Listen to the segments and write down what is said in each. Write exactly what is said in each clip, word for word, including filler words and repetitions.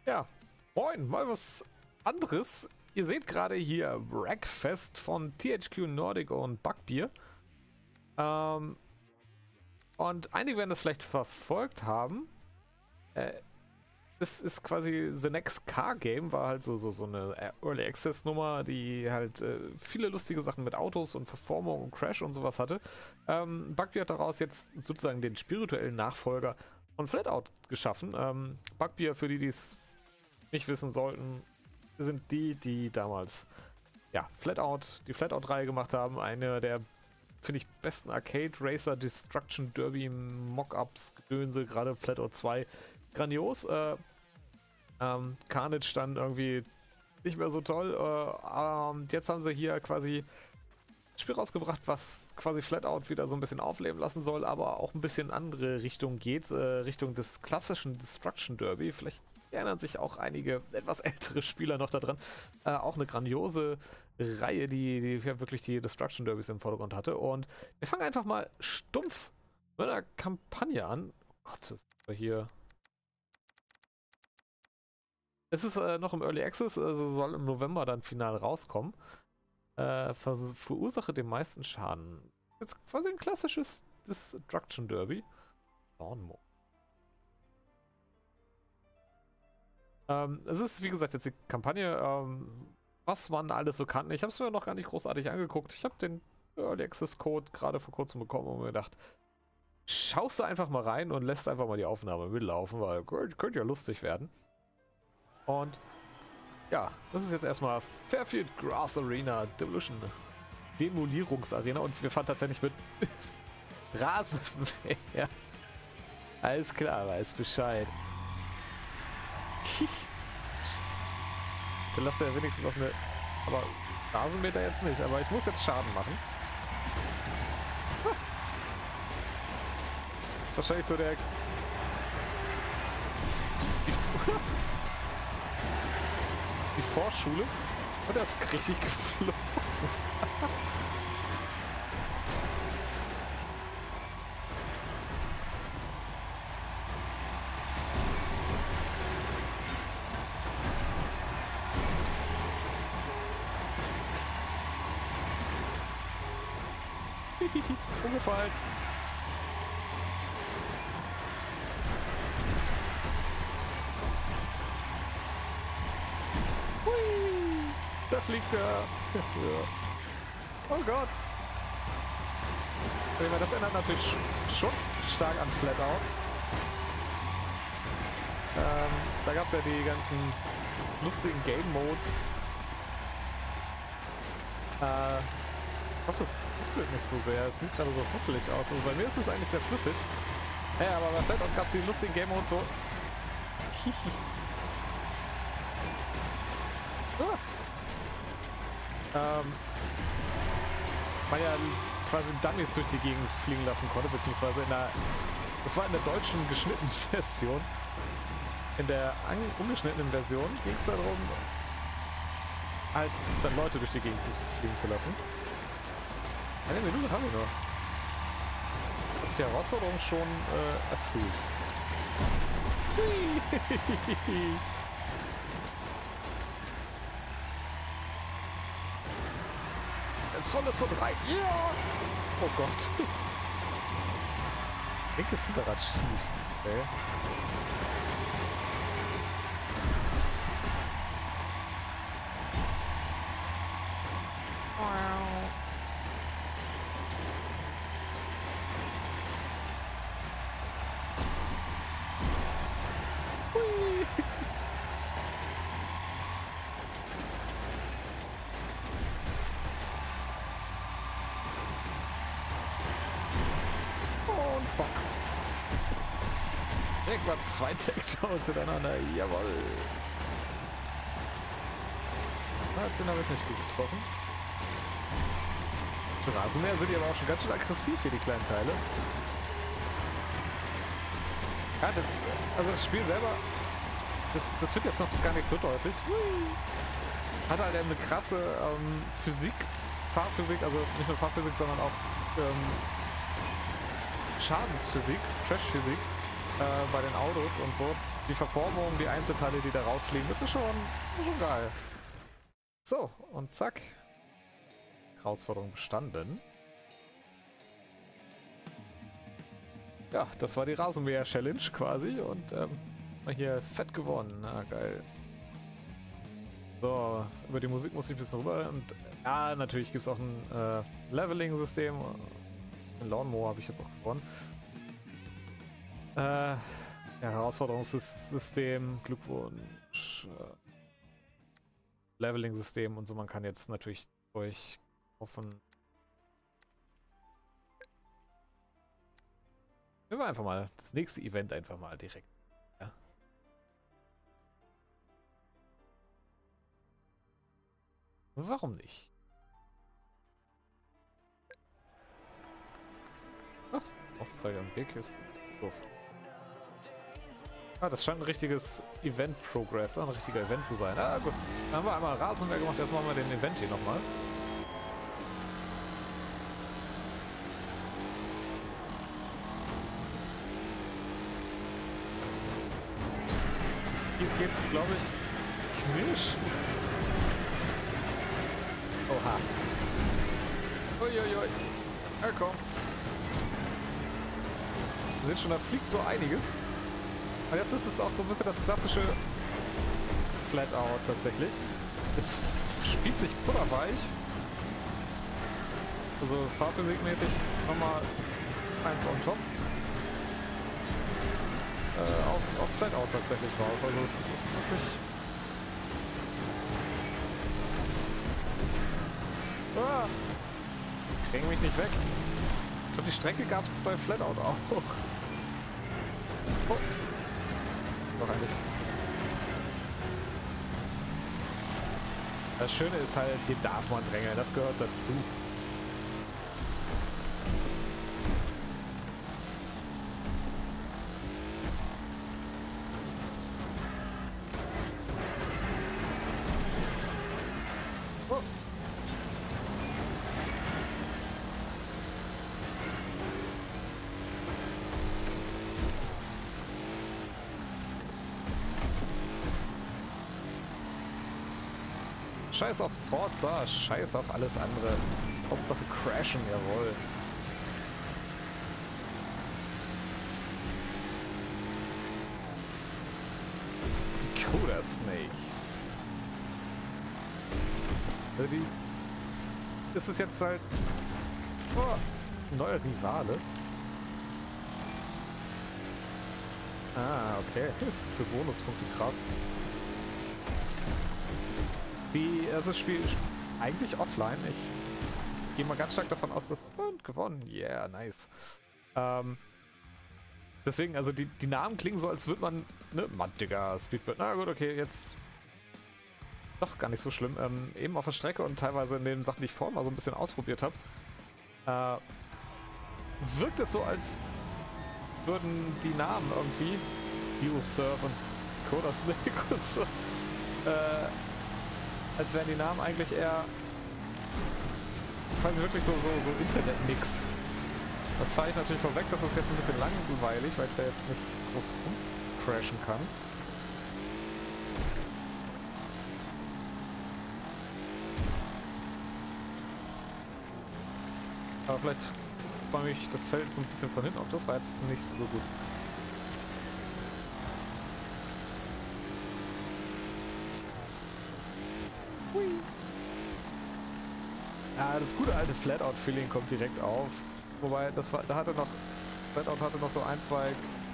Ja, moin, mal was anderes. Ihr seht gerade hier Wreckfest von T H Q Nordic und Bugbear. Ähm, und einige werden das vielleicht verfolgt haben. Äh, das ist quasi The Next Car Game, war halt so, so, so eine Early Access Nummer, die halt äh, viele lustige Sachen mit Autos und Verformung und Crash und sowas hatte. Ähm, Bugbear hat daraus jetzt sozusagen den spirituellen Nachfolger von Flatout geschaffen. Ähm, Bugbear, für die, die es nicht wissen sollten, sind die, die damals ja, Flatout, die Flatout-Reihe gemacht haben. Eine der, finde ich, besten Arcade Racer Destruction Derby Mockups, Gedönse, gerade Flatout zwei. Grandios. Äh, ähm, Carnage dann irgendwie nicht mehr so toll. Äh, ähm, jetzt haben sie hier quasi ein Spiel rausgebracht, was quasi Flatout wieder so ein bisschen aufleben lassen soll, aber auch ein bisschen in andere Richtung geht, äh, Richtung des klassischen Destruction Derby. Vielleicht erinnern sich auch einige etwas ältere Spieler noch daran. Äh, auch eine grandiose Reihe, die, die ja wirklich die Destruction Derbys im Vordergrund hatte. Und wir fangen einfach mal stumpf mit einer Kampagne an. Oh Gott, das ist hier... Es ist äh, noch im Early Access, also soll im November dann final rauskommen. Äh, ver verursache den meisten Schaden. Jetzt quasi ein klassisches Destruction Derby. Lawnmower. Ähm, es ist, wie gesagt, jetzt die Kampagne, ähm, was man alles so kannte. Ich habe es mir noch gar nicht großartig angeguckt. Ich habe den Early Access Code gerade vor kurzem bekommen und mir gedacht, schaust du einfach mal rein und lässt einfach mal die Aufnahme mitlaufen, weil könnte ja lustig werden. Und ja, das ist jetzt erstmal Fairfield Grass Arena Demolition Demolierungsarena und wir fahren tatsächlich mit Rasenmäher. Alles klar, weiß Bescheid. Dann lass ja wenigstens auf eine... Aber Rasenmäher jetzt nicht, aber ich muss jetzt Schaden machen. Das ist wahrscheinlich so der... Die Vorschule. Und das ist richtig geflogen. Umgefallen. Hui, da fliegt er. Ja. Oh Gott. Das ändert natürlich schon stark an Flatout. Ähm, da gab es ja die ganzen lustigen Game Modes. Äh, ich hoffe, es ruckelt nicht so sehr. Es sieht gerade so ruckelig aus. Und bei mir ist es eigentlich sehr flüssig. Ja, aber bei Flatout gab es die lustigen Game Modes so. ah. ähm, man ja quasi Dummies durch die Gegend fliegen lassen konnte, beziehungsweise in der, das war in der deutschen geschnittenen Version. In der umgeschnittenen Version ging es darum, halt dann Leute durch die Gegend zu fliegen zu lassen. Eine Minute haben wir nur. Ich habe die Herausforderung schon äh, erfüllt. Jetzt voll das vor drei. Ja! Oh Gott. Linkes Hinterrad schief. Okay. Direkt mal zwei Takedowns hintereinander. Jawohl. Na, den habe ich nicht gut getroffen. Die Rasenmäher sind aber auch schon ganz schön aggressiv hier, die kleinen Teile. Ja, das, also das Spiel selber, das, das wird jetzt noch gar nicht so deutlich. Hat halt eine krasse ähm, Physik, Fahrphysik, also nicht nur Fahrphysik, sondern auch ähm, Schadensphysik, Crashphysik. Äh, bei den Autos und so, die Verformung, die Einzelteile, die da rausfliegen, das ist schon, schon geil. So, und zack. Herausforderung bestanden. Ja, das war die Rasenmäher-Challenge quasi und ähm, hier fett gewonnen. Na, geil. So, über die Musik muss ich ein bisschen rüber und ja, natürlich gibt es auch ein äh, Leveling-System. Ein Lawnmower habe ich jetzt auch gewonnen. Äh, ja, Herausforderungssystem, Glückwunsch. Äh, Leveling-System und so, man kann jetzt natürlich durch offen. Nehmen wir einfach mal das nächste Event einfach mal direkt. Ja. Warum nicht? Oh, Auszeiger am Weg ist doof. Ah, das scheint ein richtiges Event-Progress, ein richtiger Event zu sein. Ah, gut. Dann haben wir einmal Rasenmäher gemacht, jetzt machen wir den Event hier nochmal. Hier geht's, glaube ich, Knirsch. Oha. Uiuiui. Ja, komm. Ihr seht schon, da fliegt so einiges. Und jetzt ist es auch so ein bisschen das klassische Flatout tatsächlich. Es spielt sich butterweich. Also fahrphysikmäßig nochmal eins on top. Äh, auf, auf Flatout tatsächlich drauf. Also es ist wirklich... Ah! Kriegen mich nicht weg. Ich glaube, die Strecke gab es bei Flatout auch. Oh. Doch eigentlich. Das Schöne ist halt, hier darf man drängeln. Das gehört dazu. Scheiß auf Forza, scheiß auf alles andere. Hauptsache crashen, jawohl. Cooler Snake. Also die... Das ist jetzt halt... Oh, neuer Rivale. Ah, okay. Für Bonuspunkte, krass. Die, also das Spiel eigentlich offline. Ich gehe mal ganz stark davon aus, dass... Und gewonnen. Yeah, nice. Ähm, deswegen, also die, die Namen klingen so, als würde man... Ne, Mann, Digga, Speedbird. Na gut, okay, jetzt... Doch, gar nicht so schlimm. Ähm, eben auf der Strecke und teilweise in den Sachen, die ich vorhin mal so ein bisschen ausprobiert habe, äh, wirkt es so, als würden die Namen irgendwie... Biosurf und Coda Snake und so... Äh... Als wären die Namen eigentlich eher quasi wirklich so, so, so Internet-Mix. Das fahre ich natürlich vorweg, dass das jetzt ein bisschen langweilig, weil ich da jetzt nicht groß rumcrashen kann. Aber vielleicht räume ich das Feld so ein bisschen von hinten auf. Das war jetzt nicht so gut. Ja, das gute alte Flatout-Feeling kommt direkt auf. Wobei, das war, da hatte noch, Flatout hatte noch so ein, zwei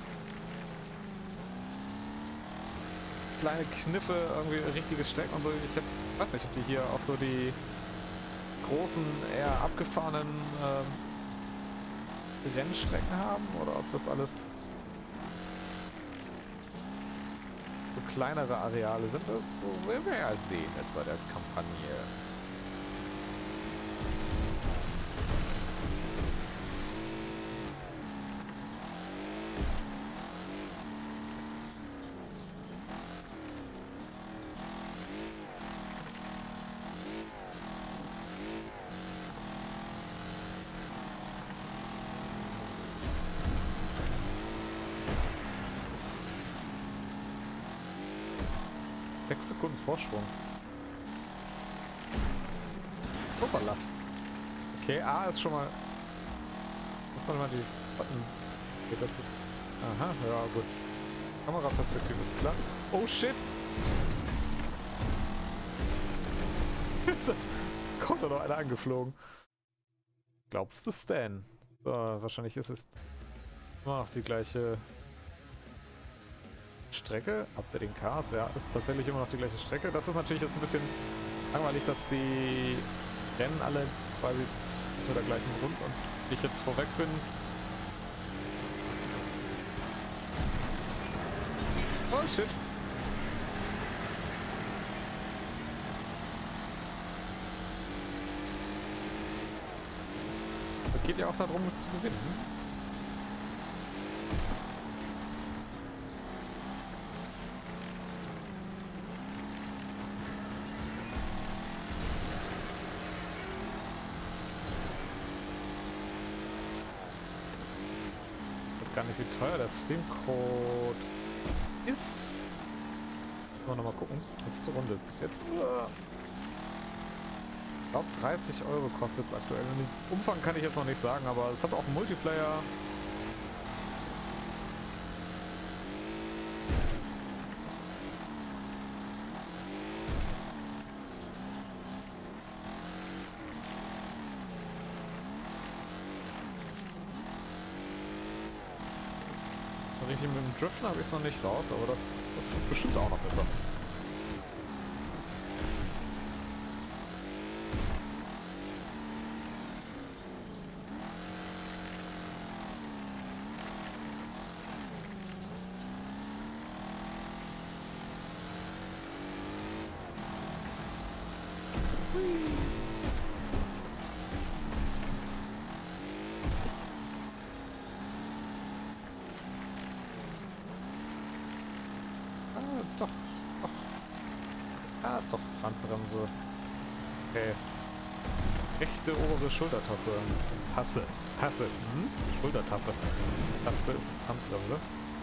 kleine Kniffe, irgendwie richtige Strecken und so. Ich hab, weiß nicht, ob die hier auch so die großen, eher abgefahrenen ähm, Rennstrecken haben oder ob das alles so kleinere Areale sind. Das werden wir ja sehen jetzt bei der Kampagne. sechs Sekunden Vorsprung. Hoppala. Okay, A ist schon mal... Das ist doch mal die Button. Okay, das ist... Aha, ja gut. Kameraperspektive ist klar. Oh shit! Ist das... Kommt da noch einer angeflogen. Glaubst du es denn? So, wahrscheinlich ist es immer noch die gleiche Strecke. Habt ihr den Cars? Ja, ist tatsächlich immer noch die gleiche Strecke. Das ist natürlich jetzt ein bisschen langweilig, dass die Rennen alle quasi zu der gleichen Rund und ich jetzt vorweg bin. Oh shit. Es geht ja auch darum, zu gewinnen. Gar nicht, wie teuer der Steam-Code ist. Wollen wir nochmal gucken. Letzte Runde. Bis jetzt nur... Ich glaube dreißig Euro kostet es aktuell. Den Umfang kann ich jetzt noch nicht sagen, aber es hat auch einen Multiplayer. Richtig mit dem Driften habe ich es noch nicht raus, aber das, das wird bestimmt auch noch besser. Doch, doch. Ah, ist doch Handbremse. Okay. Rechte obere Schultertaste. Tasse. Tasse. Hm? Schultertaste. Taste ist Handbremse.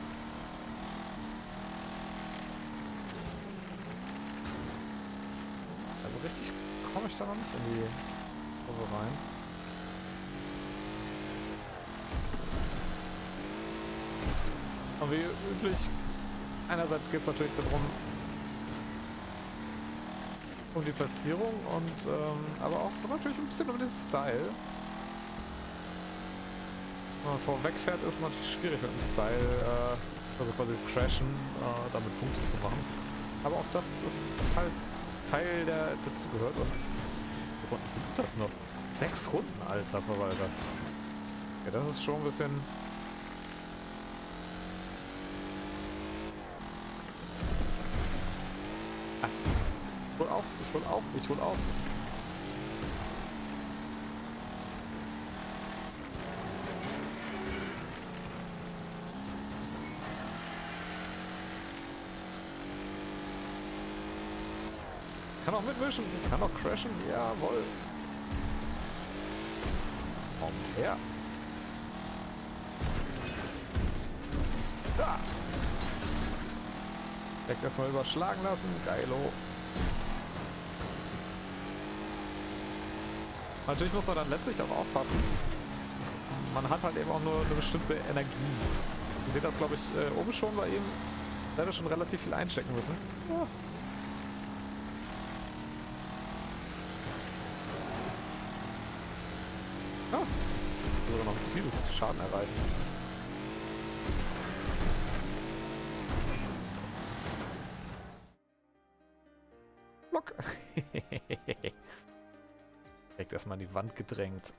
Also richtig komme ich da noch nicht in die Kurve rein. Und wie üblich, einerseits geht es natürlich darum, um die Platzierung und ähm, aber auch natürlich ein bisschen um den Style. Wenn man vorwegfährt, ist es natürlich schwierig mit dem Style, äh, also quasi crashen, äh, damit Punkte zu machen. Aber auch das ist halt Teil, der dazugehört. Und wovon sind das noch? Sechs Runden, alter Verwalter. Ja, das ist schon ein bisschen... Ich hol auf, ich hol auf, ich hol auf. Kann auch mitmischen, kann auch crashen, jawohl. Komm her. Da. Direkt erstmal überschlagen lassen, geilo. Natürlich muss man dann letztlich auch aufpassen. Man hat halt eben auch nur eine bestimmte Energie. Ihr seht das, glaube ich, äh, oben schon bei ihm. Da hätte schon relativ viel einstecken müssen. Ja. Ah. Sogar noch viel Schaden erreichen. Block. Direkt erstmal in die Wand gedrängt.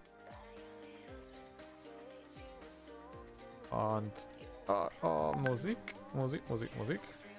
Und oh, oh, Musik, Musik, Musik, Musik.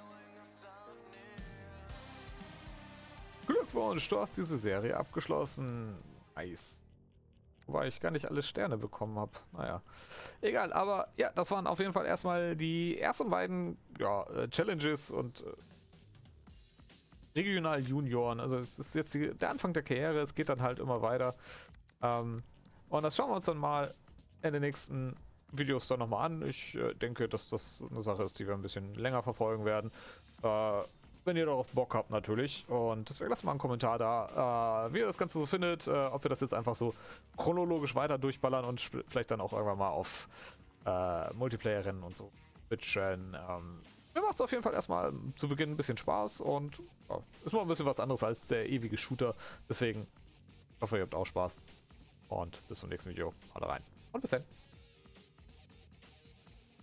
Glückwunsch, du hast diese Serie abgeschlossen. Nice. Wobei ich gar nicht alle Sterne bekommen habe. Naja, egal. Aber ja, das waren auf jeden Fall erstmal die ersten beiden ja, Challenges und äh, Regional Junioren. Also es ist jetzt die, der Anfang der Karriere. Es geht dann halt immer weiter. Ähm, und das schauen wir uns dann mal in den nächsten Videos dann nochmal an. Ich äh, denke, dass das eine Sache ist, die wir ein bisschen länger verfolgen werden. Äh, wenn ihr darauf Bock habt natürlich. Und deswegen lasst mal einen Kommentar da, äh, wie ihr das Ganze so findet, äh, ob wir das jetzt einfach so chronologisch weiter durchballern und vielleicht dann auch irgendwann mal auf äh, Multiplayer-Rennen und so switchen. Ähm, mir macht es auf jeden Fall erstmal zu Beginn ein bisschen Spaß und ja, ist mal ein bisschen was anderes als der ewige Shooter. Deswegen hoffe, ihr habt auch Spaß und bis zum nächsten Video. Haut rein und bis dann.